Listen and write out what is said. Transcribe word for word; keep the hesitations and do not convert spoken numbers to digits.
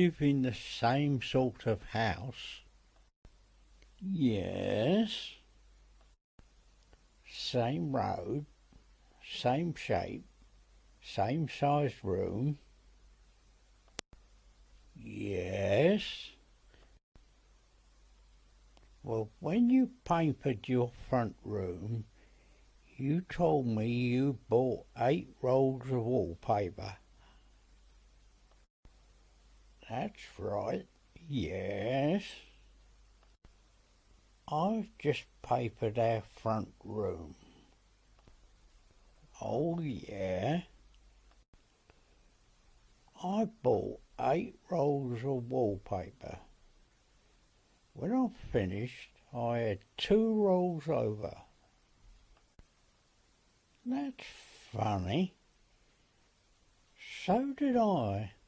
live in the same sort of house? Yes. Same road, same shape, same sized room? Yes. Well, when you papered your front room, you told me you bought eight rolls of wallpaper. That's right, yes. I've just papered our front room. Oh, yeah. I bought eight rolls of wallpaper. When I finished, I had two rolls over. That's funny. So did I.